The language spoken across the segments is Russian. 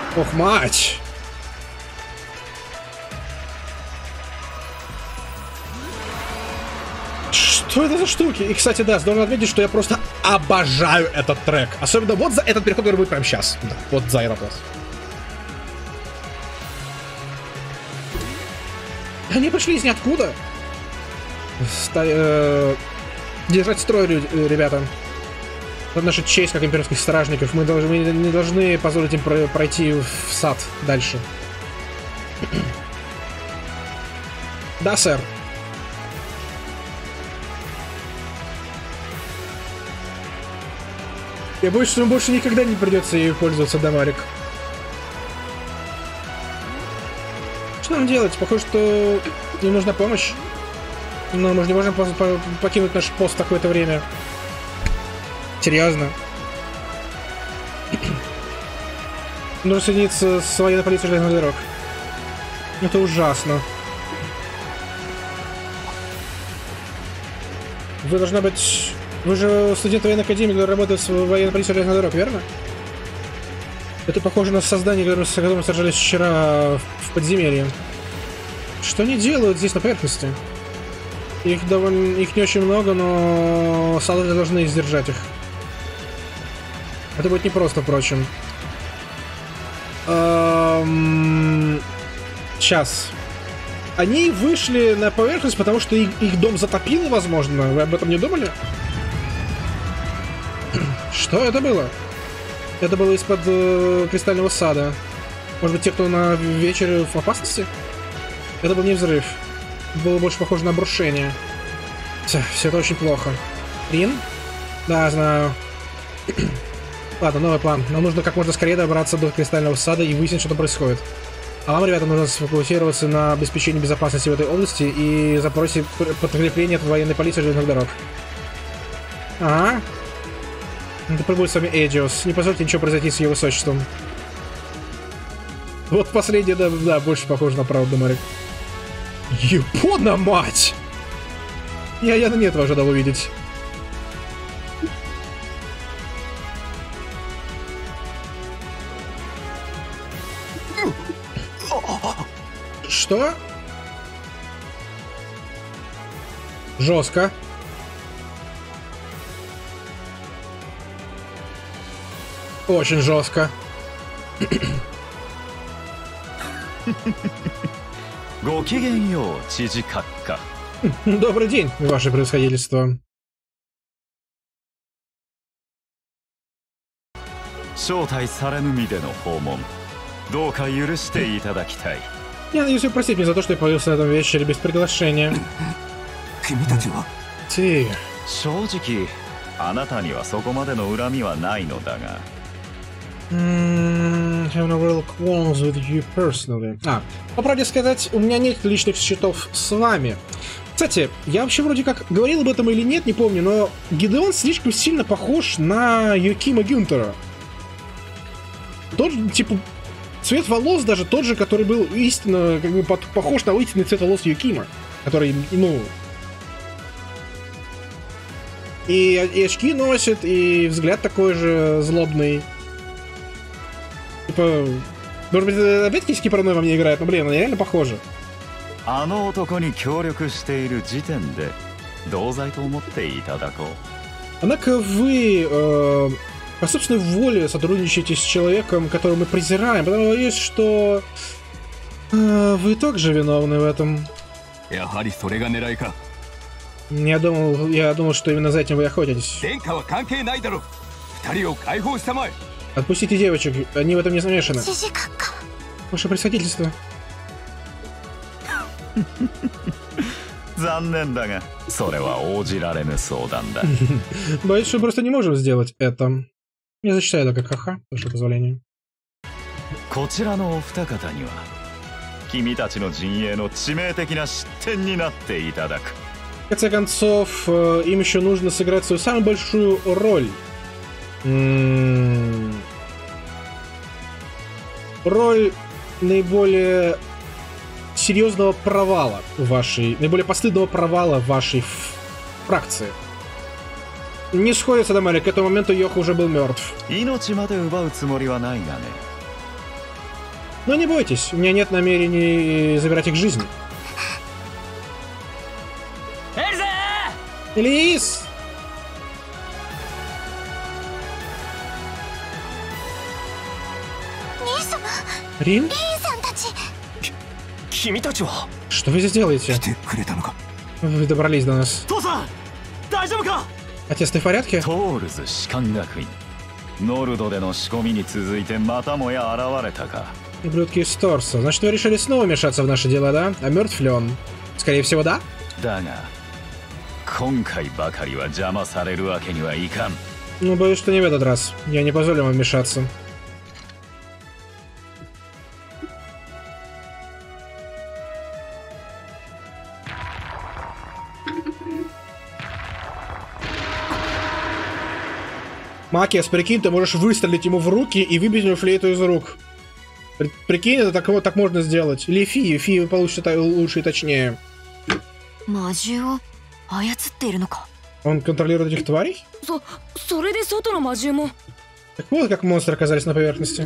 Ох, мать! Что это за штуки? И, кстати, да, должен отметить, что я просто обожаю этот трек. Особенно вот за этот переход, который будет прямо сейчас. Да, вот за Аэроплас. Они пришли из ниоткуда. Держать строй, ребята. Это наша честь, как имперских стражников. Мы не должны позволить им пройти в сад дальше. Да, сэр. Я боюсь, что нам больше никогда не придется ею пользоваться, Дамарик. Что нам делать? Похоже, что им нужна помощь. Но мы же не можем покинуть наш пост в такое-то время. Серьезно. Нужно соединиться с военной полицией железных дорог. Это ужасно. Вы должна быть... Вы же студент военной академии, который работает в военной полиции железных дорог, верно? Это похоже на создание, с которым мы сражались вчера в подземелье. Что они делают здесь на поверхности? Их не очень много, но солдаты должны сдержать их. Это будет непросто, впрочем. Сейчас. Они вышли на поверхность, потому что их дом затопило, возможно. Вы об этом не думали? Что это было? Это было из-под Кристального сада. Может быть, те, кто на вечере в опасности? Это был не взрыв. Было больше похоже на обрушение. Все это очень плохо. Рин? Да, знаю. Ладно, новый план. Нам нужно как можно скорее добраться до Кристального сада и выяснить, что там происходит. А вам, ребята, нужно сфокусироваться на обеспечении безопасности в этой области и запросе подкрепления от военной полиции железных дорог. Ага. Это прибудет с вами Эдиос. Не позвольте ничего произойти с ее высочеством. Вот последнее, да, больше похоже на правду, Марик. Япона, мать! Я на этого ожидал увидеть. Что? Жестко. Очень жестко. Добрый день, ваше превосходительство. Я надеюсь, вы простите меня за то, что я появился на этом вечере без приглашения. Ты... have no real qualms with you personally. По правде сказать, у меня нет личных счетов с вами. Кстати, я вообще вроде как говорил об этом или нет, не помню, но Гидеон слишком сильно похож на Йокима Гюнтера. Тот же, типа, цвет волос даже тот же, который был истинно, как бы, похож на истинный цвет волос Йокима. Который, ну... И очки носит, и взгляд такой же злобный. Типа, может быть, опять-таки скипарной во мне играет, но, блин, она реально похожа. Однако вы по собственной воле сотрудничаете с человеком, которого мы презираем, потому что вы также виновны в этом. Я думал, что именно за этим вы охотитесь. Отпустите девочек, они в этом не замешаны. Ваше превосходительство. Боюсь, что мы просто не можем сделать это. Я зачитаю это как ха-ха, ваше позволение. В конце концов, им еще нужно сыграть свою самую большую роль. Роль наиболее серьезного провала вашей, наиболее постыдного провала вашей фракции. Не сходится, Дамарик, к этому моменту Йоха уже был мертв. Но не бойтесь, у меня нет намерений забирать их жизнь. Элис! Рин? Что вы здесь делаете? Вы добрались до нас. Отец, ты в порядке? Ублюдки из Торса. Значит, вы решили снова вмешаться в наши дела, да? А мертв ли он? Скорее всего, да? Ну, боюсь, что не в этот раз. Я не позволю вам вмешаться. Макиас, прикинь, ты можешь выстрелить ему в руки и выбить ему флейту из рук. Прикинь, это так можно сделать. Или Фи получится лучше и точнее. Он контролирует этих тварей? Так вот как монстры оказались на поверхности.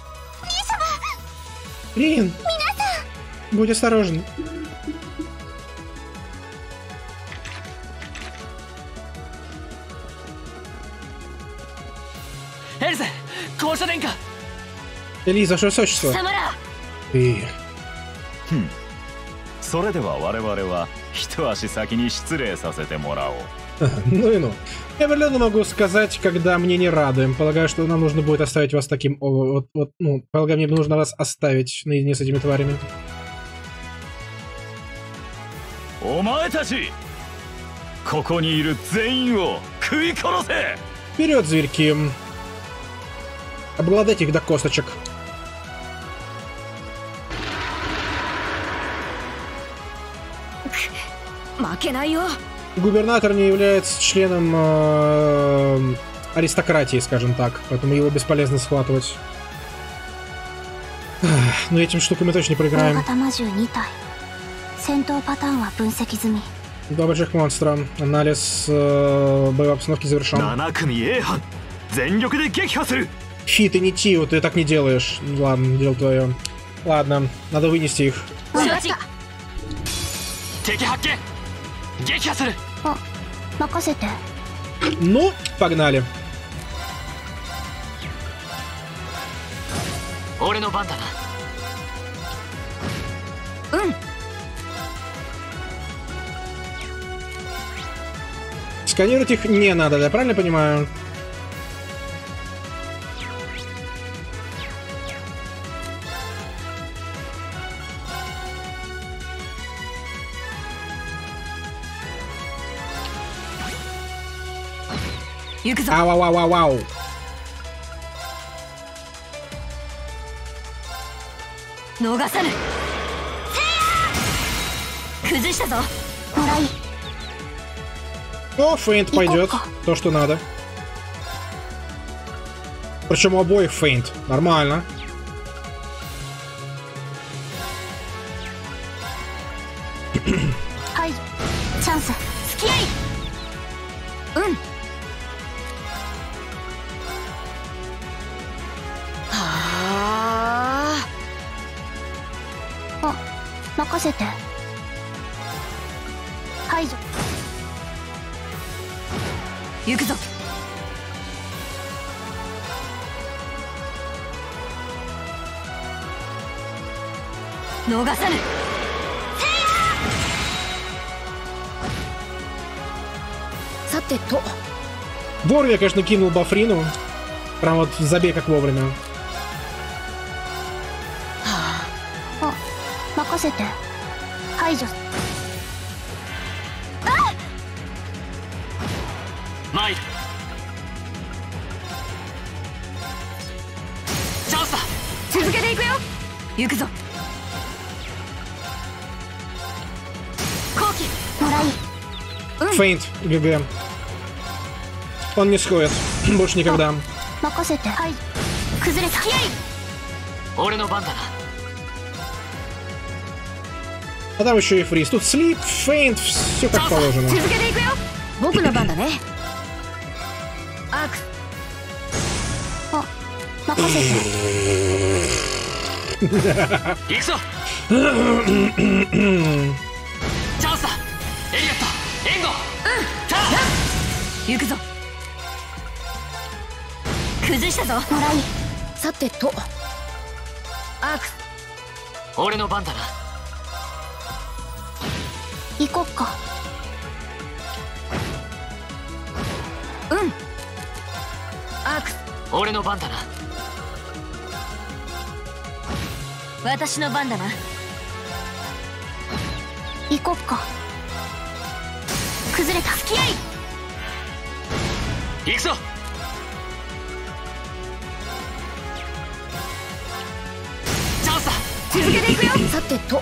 Рин, будь осторожен. Элиза, ваше высочество. Ты... Ну и ну. Я определенно могу сказать, когда мне не рады. Полагаю, что нам нужно будет оставить вас таким... полагаю, мне нужно вас оставить наедине с этими тварями. Вперед, зверьки! Обладать их до косточек. Губернатор не является членом аристократии, скажем так, поэтому его бесполезно схватывать. Но этим штуками точно не проиграем. Два больших монстра. Анализ боевой обстановки завершен. Фи, ты не Тио, ты так не делаешь. Ладно, дело твое. Ладно, надо вынести их. Ну, погнали. Сканировать их не надо, я правильно понимаю? Ау-ау-ау-ау-ау. О, фейнт пойдет. То, что надо. Причем у обоих фейнт. Нормально. Вовремя, конечно, кинул Бафрину. Прям вот забей как вовремя. Фейнт, ГГ. Он не сходит. Больше никогда. А там еще и фриз. Тут слип, фейнт, все как положено. 行くぞ。チャンスだ。エリオット、援護。さあ行くぞ。崩したぞ。もらい。さてとアークス。 俺の番だな。 行こっか。うん。アークス。 俺の番だな。 私の番だな。行こっか。崩れた。付き合い。 行くぞ。チャンスだ。 続けていくよ。さてと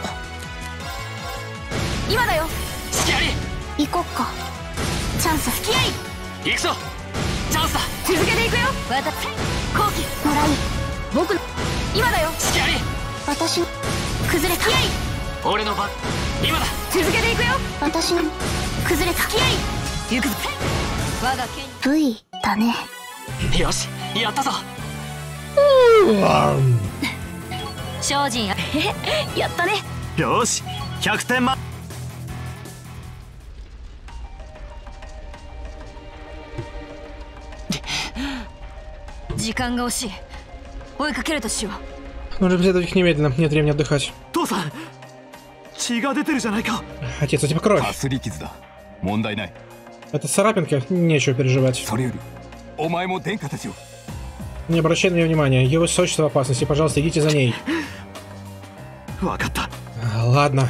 今だよ。 付き合い。 行こっか。チャンス。付き合い。 行くぞ。チャンスだ。 続けていくよ。私後期もらい。僕の今だよ。 付き合い。 私の崩れた。付き合い。 俺の番。今だ。 続けていくよ。私の崩れた。付き合い。行くぞ。我が剣 V だね。 よし、やったぞ。 精進ややったね。 よし、100点満。 時間が惜しい。追いかけるとしよう。 Нужно преследовать их немедленно. Нет времени отдыхать. 父さん、血が出てるじゃないか。 Отец, у тебя кровь. かすり傷だ。問題ない。 Это царапинка, нечего переживать. それよりお前も殿下たちを。 Не обращай на нее внимания. Его высочество в опасности. Пожалуйста, идите за ней. 分かった。 Ладно.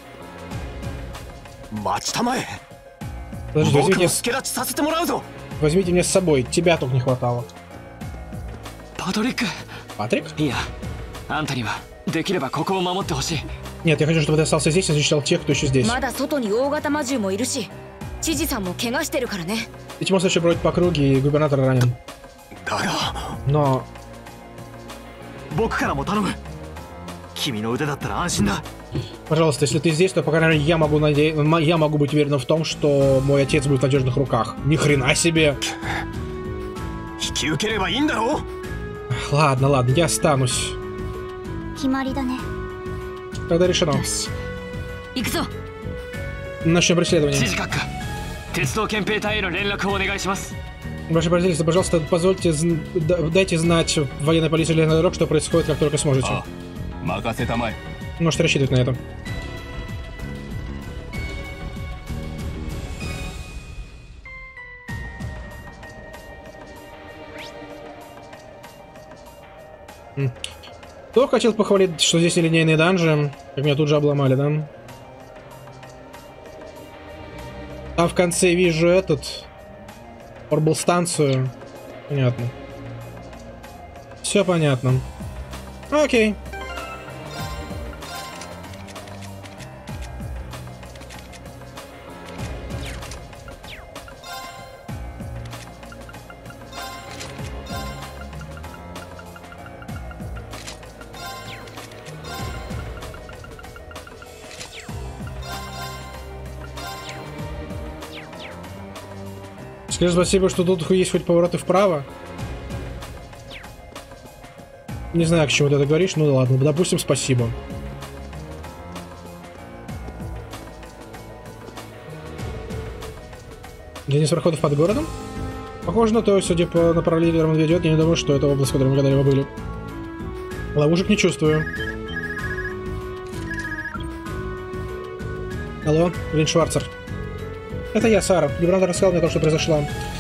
待ちたまえ。 Подожди, 僕 возьмите, の助立ちさせてもらうぞ。 возьмите меня с собой. Тебя только не хватало. パトリック。 Патрик? いや、あんたにはできればここを守ってほしい。 Нет, я хочу, чтобы ты остался здесь и защищал тех, кто еще здесь. まだ外に大型魔獣もいるし、知事さんも怪我してるからね。 Эти монстры еще бродят по округе, и губернатор ранен. だが Но 僕からも頼む。君の腕だったら安心だ。 пожалуйста, если ты здесь, то, по крайней мере, я могу быть уверен в том, что мой отец будет в надежных руках. Ни хрена себе! 引き受ければいいんだろう。 Ладно, ладно, я останусь. 決まりだね。 Тогда решено. よし。行くぞ。 Начнем преследование. 指示閣下、鉄道憲兵隊への連絡をお願いします。 Ваше правительство, пожалуйста, позвольте, дайте знать военной полиции железных дорог, что происходит, как только сможете. あ、任せたまえ。 Можете рассчитывать на это. Кто хотел похвалить, что здесь нелинейный данжи, как меня тут же обломали, да? А в конце вижу орбл-станцию. Понятно. Все понятно. Окей. Скажи спасибо, что тут есть хоть повороты вправо. Не знаю, к чему ты это говоришь, ну ладно, допустим, спасибо. День проходов под городом? Похоже на то, судя по направлению, которому он ведет, я не думаю, что это область, в которой мы когда-либо были. Ловушек не чувствую. Алло, Лин Шварцер. Это я, Сара. Губернатор рассказал мне то, что произошло.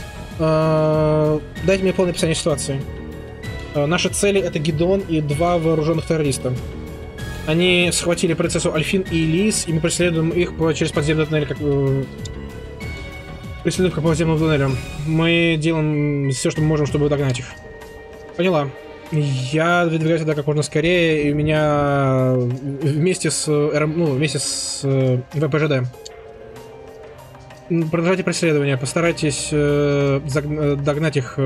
Дайте мне полное описание ситуации. Наши цели — это Гидеон и 2 вооруженных террориста. Они схватили принцессу Альфин и Лис, и мы преследуем их через подземный туннель, преследуем по подземному туннелю. Мы делаем все, что мы можем, чтобы догнать их. Поняла. Я выдвигаюсь туда как можно скорее, и у меня вместе с ВПЖД. Продолжайте преследование, постарайтесь догнать их,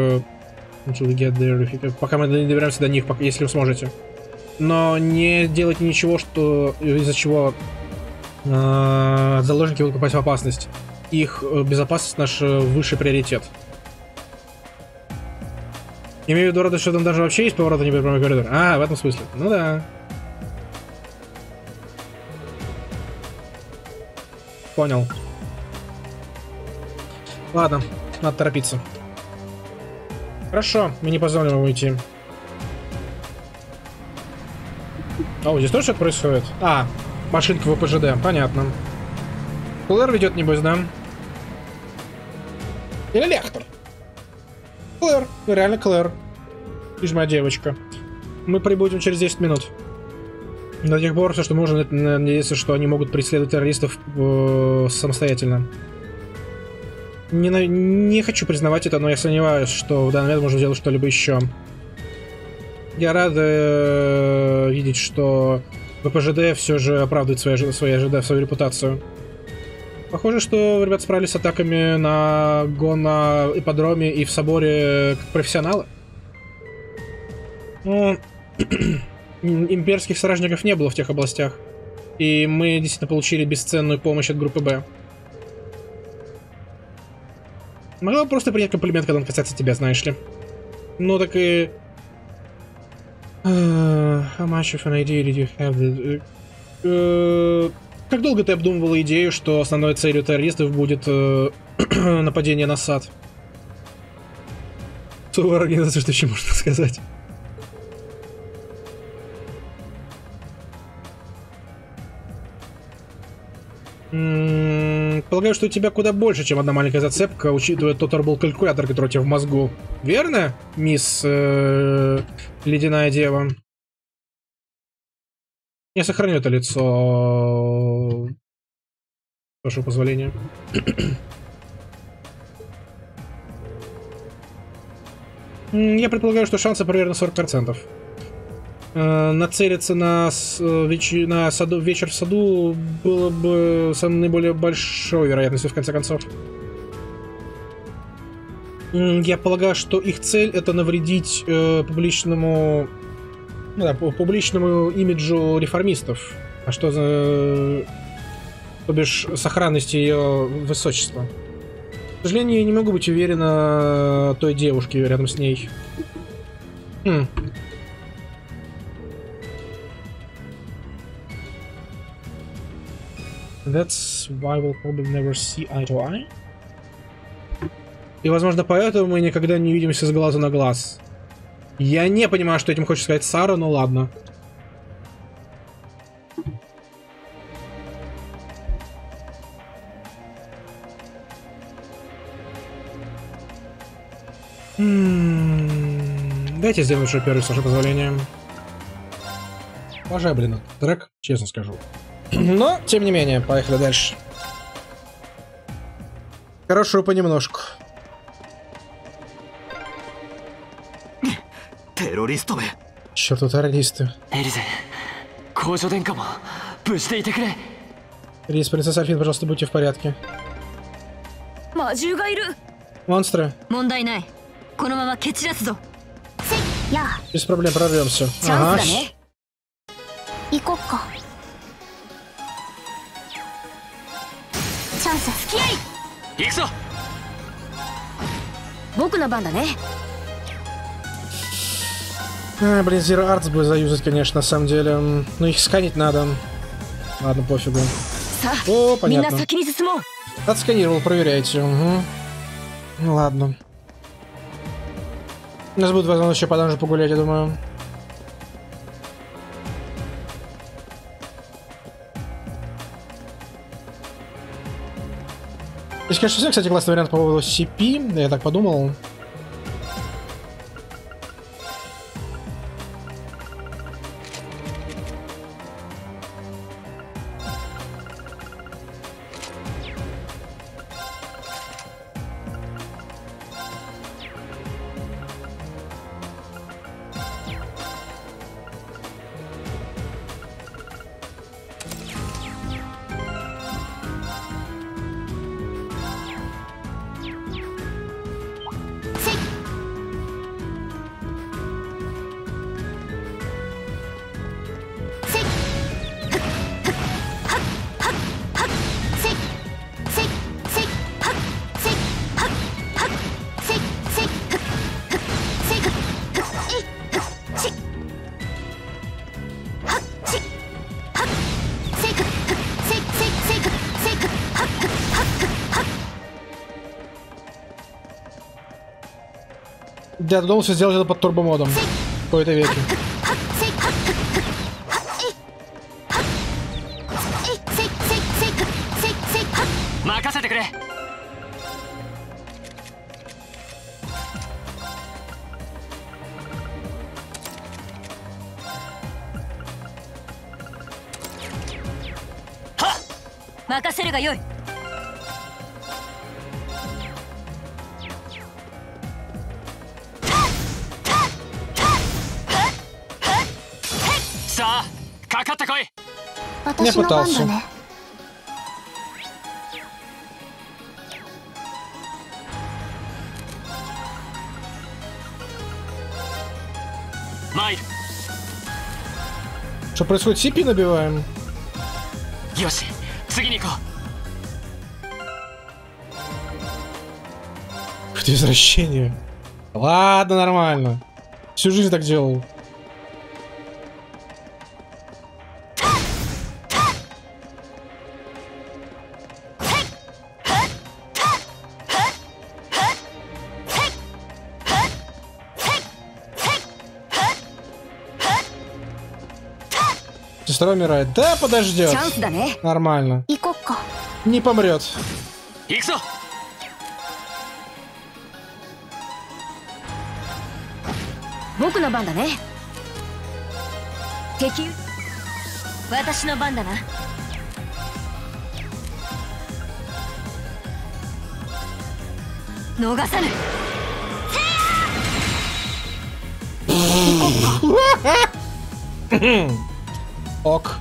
пока мы не доберемся до них, если вы сможете. Но не делайте ничего, из-за чего заложники будут попасть в опасность. Их безопасность — наш высший приоритет. Я имею в виду, что там даже вообще есть поворот, а не прямой коридор. А, в этом смысле. Ну да. Понял. Ладно, надо торопиться. Хорошо, мы не позволим ему уйти. О, здесь тоже что-то происходит? А, машинка в ПЖД, понятно. Клэр ведет, небось, да? Или Лехтер? Клэр, ну реально Клэр. Ты же моя девочка. Мы прибудем через 10 минут. До тех пор, все, что можно, это надеяться, что они могут преследовать террористов самостоятельно. Не хочу признавать это, но я сомневаюсь, что в данный момент можно сделать что-либо еще. Я рад видеть, что ВПЖД все же оправдывает свою репутацию. Похоже, что ребята справились с атаками на ипподроме и в соборе как профессионалы. Ну, имперских стражников не было в тех областях. И мы действительно получили бесценную помощь от группы Б. Могла бы просто принять комплимент, когда он касается тебя, знаешь ли. Ну так и... How much of an idea did you have? Как долго ты обдумывала идею, что основной целью террористов будет нападение на сад? Слово организация, что еще можно сказать? Полагаю, что у тебя куда больше, чем одна маленькая зацепка, учитывая тот турбокалькулятор, который у тебя в мозгу. Верно, мисс Ледяная Дева? Я сохраню это лицо. С вашего позволения. Я предполагаю, что шансы примерно 40%. Нацелиться на вечер в саду было бы самой наиболее большой вероятностью, в конце концов. Я полагаю, что их цель — это навредить публичному имиджу реформистов. А что за... то бишь, сохранности ее высочества. К сожалению, я не могу быть уверена той девушке рядом с ней. That's why we'll probably never see eye to eye. И, возможно, поэтому мы никогда не видимся с глазу на глаз. Я не понимаю, что этим хочет сказать Сара, но ладно. Дайте сделаем еще первый, с вашего позволения. Обожаю, блин, трек, честно скажу. Но, тем не менее, поехали дальше. Хорошо, понемножку. Черту террористы. Рис, принцесса Альфин, пожалуйста, будьте в порядке. Монстры. Без проблем, прорвемся. Ага. Блин, Zero Arts бы заюзать, конечно, на самом деле. Но их сканить надо. Ладно, пофигу. О, понятно. Отсканировал, проверяйте. Угу. Ну ладно. У нас будет возможность еще по данжу погулять, я думаю. Есть, конечно, кстати, классный вариант по поводу CP, да, я так подумал. Я додумался сделать это под турбомодом. В какой-то веке. Я пытался. Что происходит? CP набиваем. Какое-то извращение. Ладно, нормально. Всю жизнь так делал. Сестра умирает. Да, подождет. Нормально. Не помрет. Ок.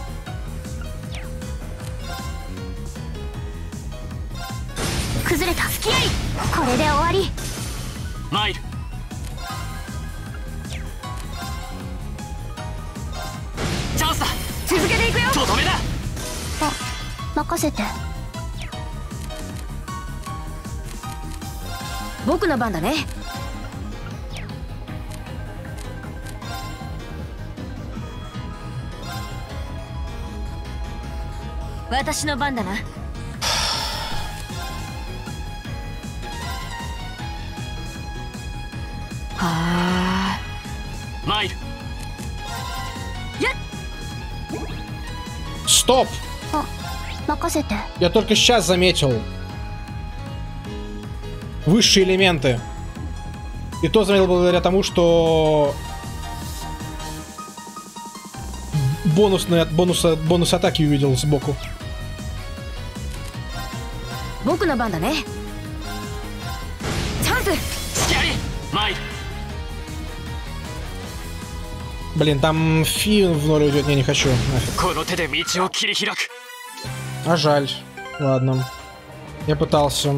Стоп! Я только сейчас заметил высшие элементы. И то заметил благодаря тому, что бонус атаки увидел сбоку. Блин, там фи в ноль уйдет, я не хочу. Нафиг. А жаль. Ладно. Я пытался.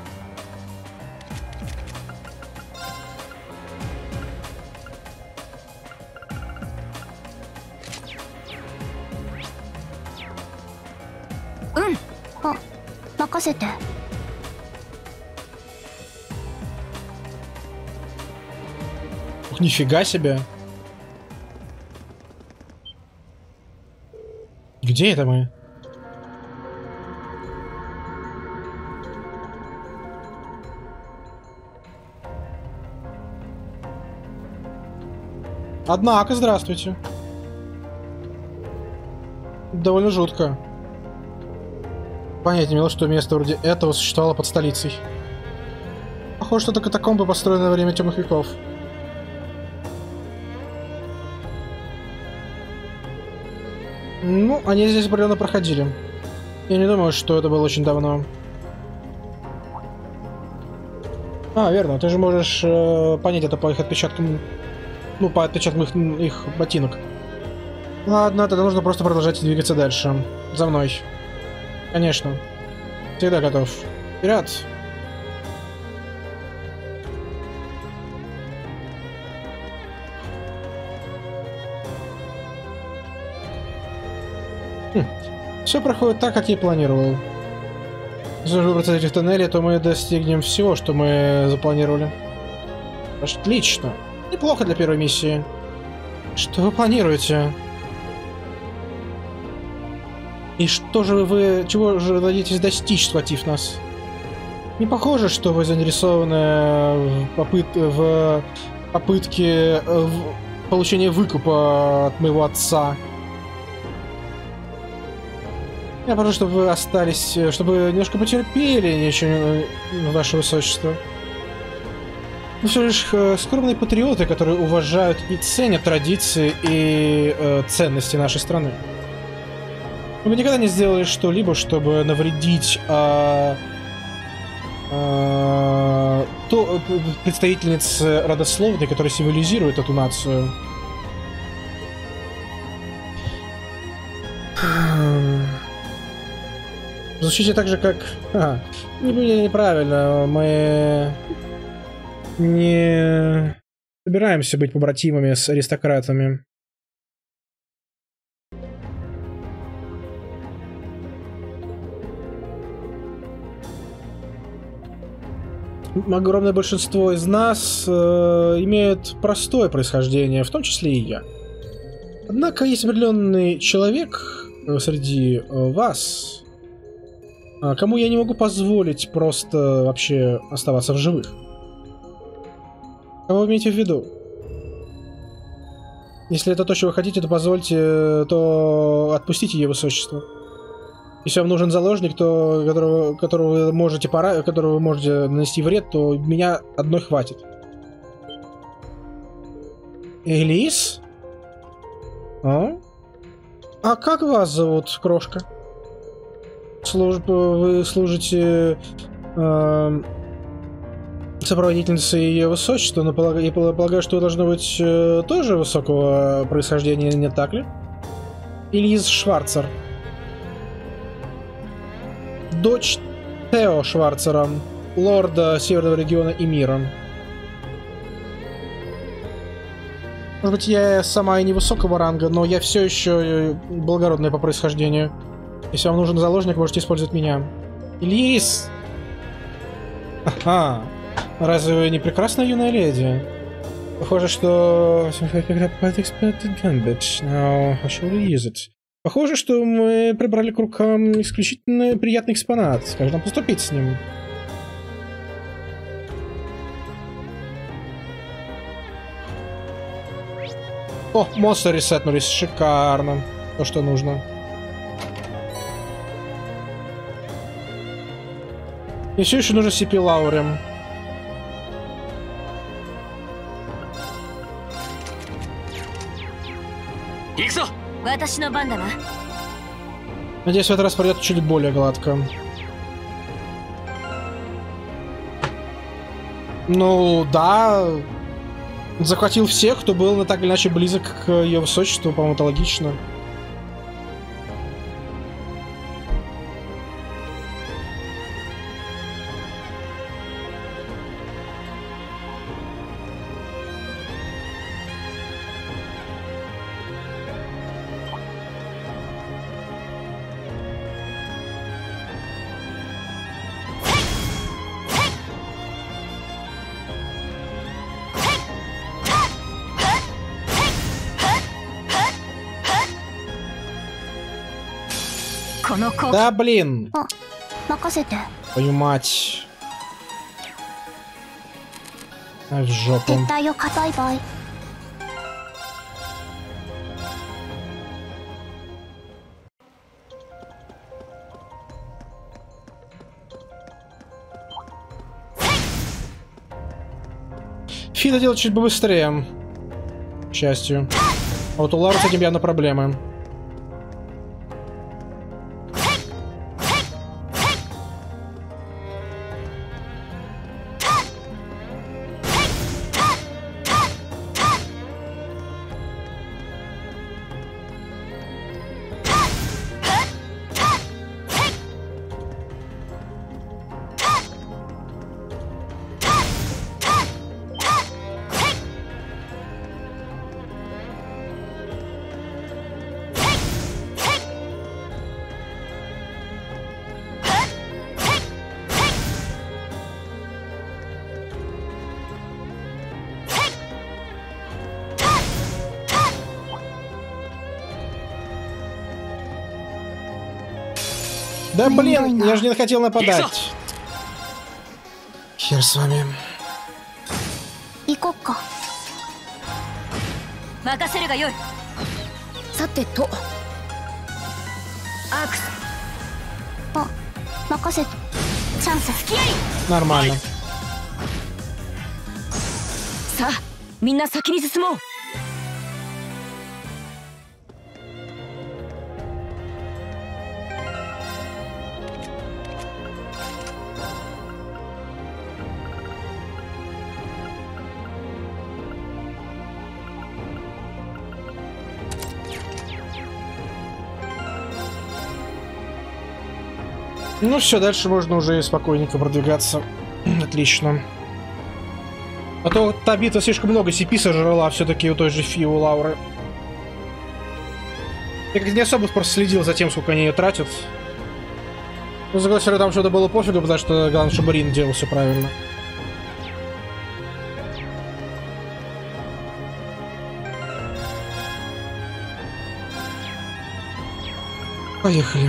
Ух, нифига себе. Где это мы? Однако, здравствуйте. Довольно жутко. Понятия не имел, что место вроде этого существовало под столицей. Похоже, что это катакомбы, построенные во время темных веков. Ну, они здесь определенно проходили. Я не думаю, что это было очень давно. А, верно, ты же можешь понять это по их отпечаткам. Ну, по отпечаткам их ботинок. Ладно, тогда нужно просто продолжать двигаться дальше. За мной. Конечно. Всегда готов. Вперед! Все проходит так, как я и планировал. Если выбраться из этих тоннелей, то мы достигнем всего, что мы запланировали. Отлично. Неплохо для первой миссии. Что вы планируете? И что же вы... Чего же вы надеетесь достичь, схватив нас? Не похоже, что вы заинтересованы в попытке получения выкупа от моего отца. Я прошу, чтобы вы остались, чтобы немножко потерпели, ничего, ваше высочество. Вы всего лишь скромные патриоты, которые уважают и ценят традиции и ценности нашей страны. Вы никогда не сделали что-либо, чтобы навредить представительнице родословной, которая символизирует эту нацию. Звучите так же, как... неправильно. Мы не собираемся быть побратимами с аристократами. Огромное большинство из нас имеют простое происхождение, в том числе и я. Однако есть определенный человек среди вас, кому я не могу позволить просто вообще оставаться в живых. Кого вы имеете в виду? Если это то, что вы хотите, то позвольте, то отпустите ее высочество. Если вам нужен заложник, которого вы можете нанести вред, то меня одной хватит. Элис? А как вас зовут, крошка? Вы служите сопроводительницей ее высочества, но я полагаю, что вы должны быть тоже высокого происхождения, не так ли? Элис Шварцер. Дочь Тео Шварцера, лорда Северного региона и мира. Может быть, я сама и невысокого ранга, но я все еще благородная по происхождению. Если вам нужен заложник, можете использовать меня. Элис! Ага. Разве вы не прекрасная юная леди? Похоже, что... Похоже, что мы прибрали к рукам исключительно приятный экспонат. Как же нам поступить с ним? О, монстры ресетнулись. Шикарно. То, что нужно. И все еще нужно CP Лаурем. Надеюсь, в этот раз пройдет чуть более гладко. Ну, да. Захватил всех, кто был так или иначе близок к ее высочеству, по-моему, это логично. Да, блин. Твою мать. Ай, в жопу. Фида делает чуть быстрее. К счастью. А вот у Лары с этим явно проблемы. Да блин, я же не хотел нападать. Хер с вами. 行こっか。任せるがよい。さてと。アークス。あ、任せて。チャンス。付き合い。 Нормально. さあ、みんな先に進もう。 Ну все, дальше можно уже спокойненько продвигаться. Отлично. А то та битва слишком много CP сожрала все-таки у той же Фи, у Лауры. Я как-то не особо просто следил за тем, сколько они ее тратят. Ну, согласен, там что-то было пофигу, потому что главное, чтобы Рин делал все правильно. Поехали.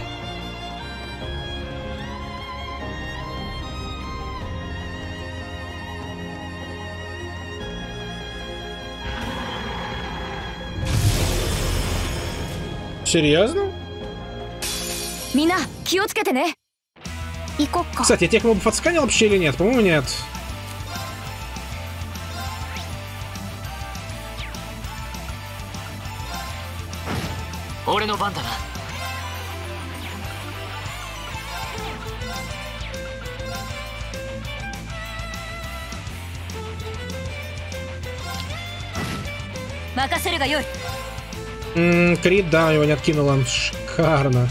Серьезно? Мина, киоцукете не. Кстати, я тех мобов отсканил вообще или нет? По-моему, нет. Крит, да, его не откинуло. Шикарно.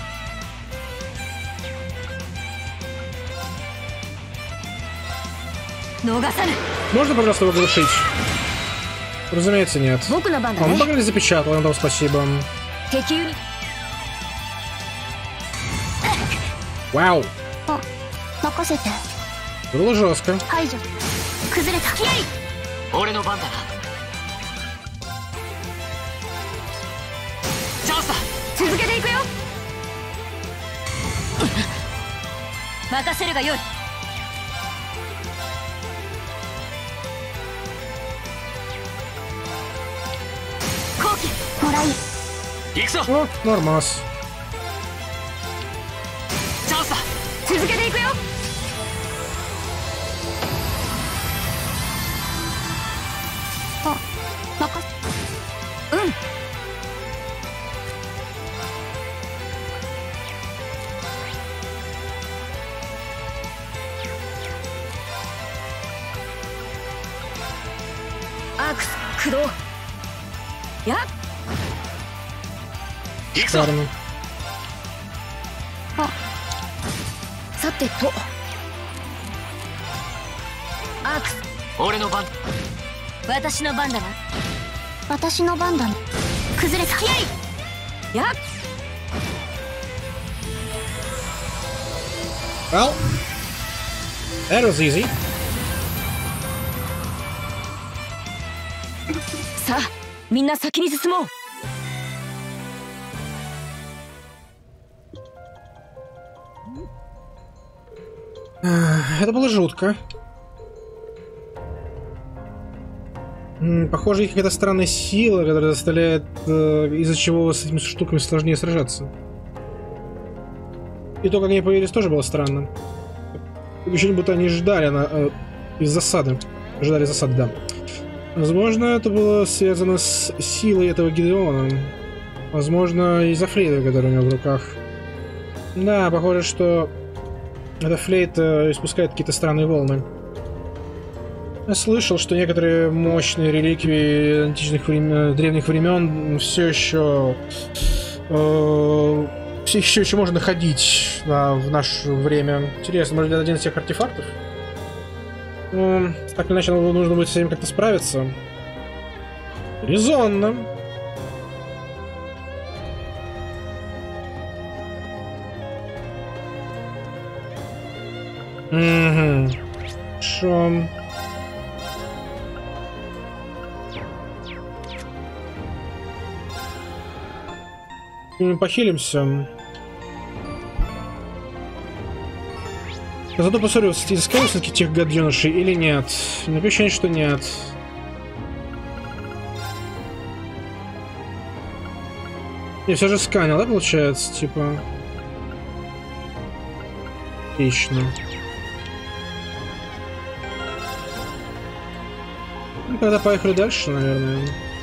Можно, пожалуйста, его глушить? Разумеется, нет. Он могли запечатал, надо, спасибо. Вау. Было жестко. О, нормас. Шикарно. Well, that was easy. さあ、みんな先に進もう。 Это было жутко. Похоже, есть какая-то странная сила, которая заставляет, из-за чего с этими штуками сложнее сражаться. И то, как они появились, тоже было странно. Еще будто они ждали из засады. Ждали засады, да. Возможно, это было связано с силой этого Гидеона. Возможно, из-за флейты, которая у него в руках. Да, похоже, что эта флейта испускает какие-то странные волны. Я слышал, что некоторые мощные реликвии античных древних времен все еще можно находить в наше время. Интересно, может, это один из тех артефактов? Ну, так или иначе, нужно будет с этим как-то справиться. Резонно. Угу. Хорошо. Мы похилимся. Зато посмотрю, скажу все-таки тех гаденышей или нет. Напишу ощущение, что нет. Не, все же сканил, да, получается? Типа... Отлично. Ну, тогда поехали дальше, наверное.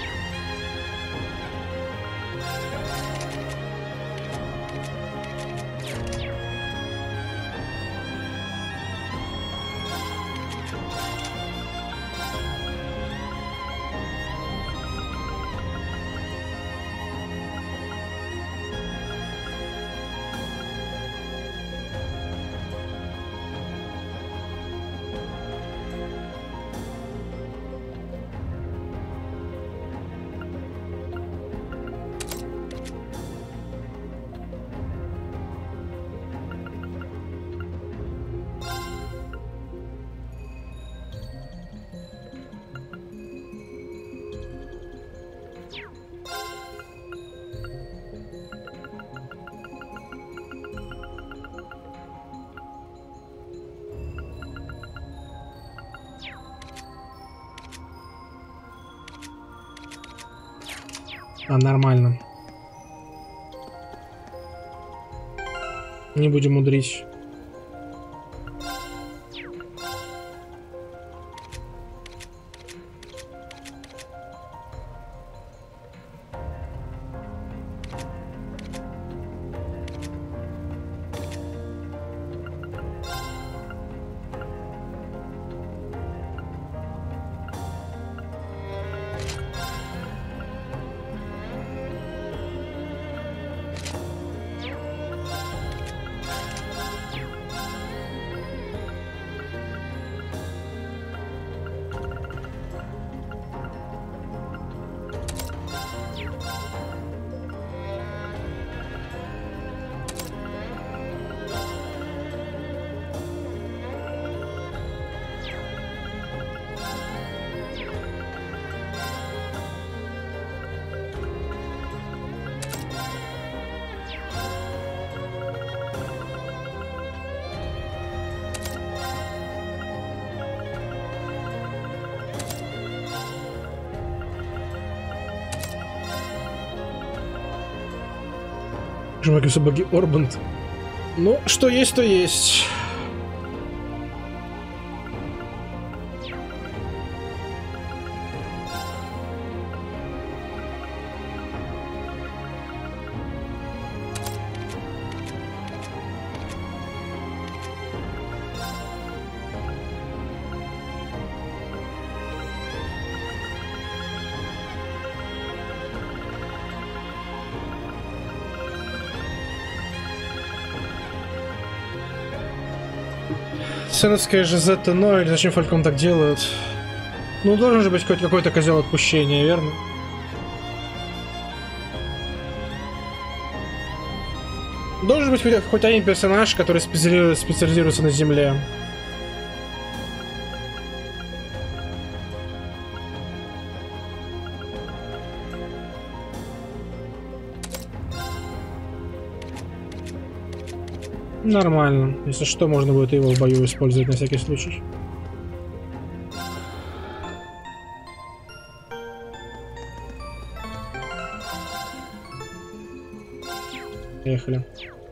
А, нормально. Не будем мудрить. Жмаки собаки Орбанд. Ну, что есть, то есть. Сеновская же ZT0, зачем Фалькон так делают? Ну, должен же быть хоть какой-то козел отпущения, верно? Должен быть хоть один персонаж, который специализируется на Земле. Нормально. Если что, можно будет его в бою использовать на всякий случай. Поехали.